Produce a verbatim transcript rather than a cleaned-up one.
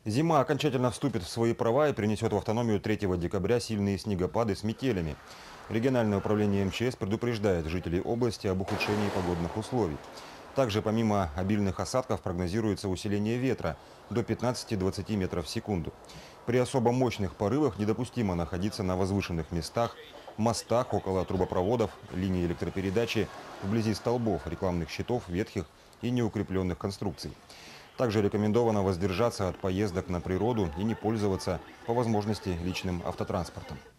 Зима окончательно вступит в свои права и принесет в автономию третьего декабря сильные снегопады с метелями. Региональное управление эм че эс предупреждает жителей области об ухудшении погодных условий. Также помимо обильных осадков прогнозируется усиление ветра до пятнадцати-двадцати метров в секунду. При особо мощных порывах недопустимо находиться на возвышенных местах, мостах, около трубопроводов, линий электропередачи, вблизи столбов, рекламных щитов, ветхих и неукрепленных конструкций. Также рекомендовано воздержаться от поездок на природу и не пользоваться по возможности личным автотранспортом.